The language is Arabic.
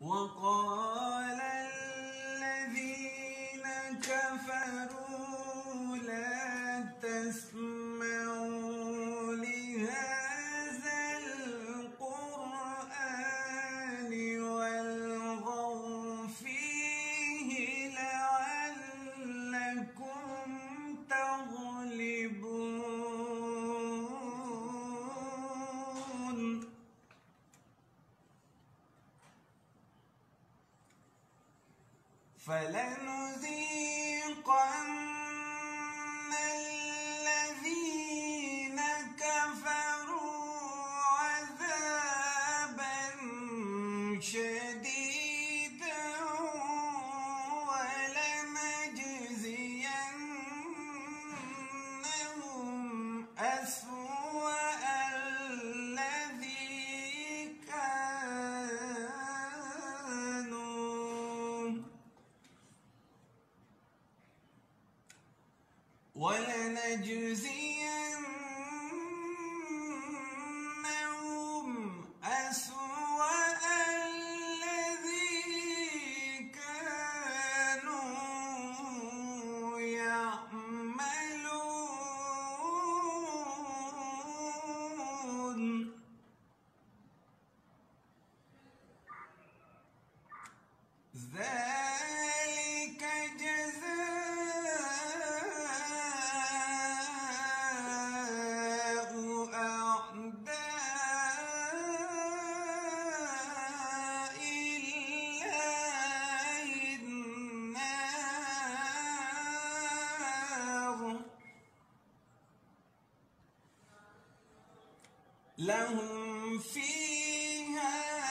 وقال الذين كفروا لا تسمعوا لهذا القرآن والغوا فيه لعلكم تغلبون. فلنذيقن الذين كفروا عذابا شديدا ولنجزينهم أسوأ الذي كانوا يعملون. ذلك جزاء أعداء الله النار لهم فيها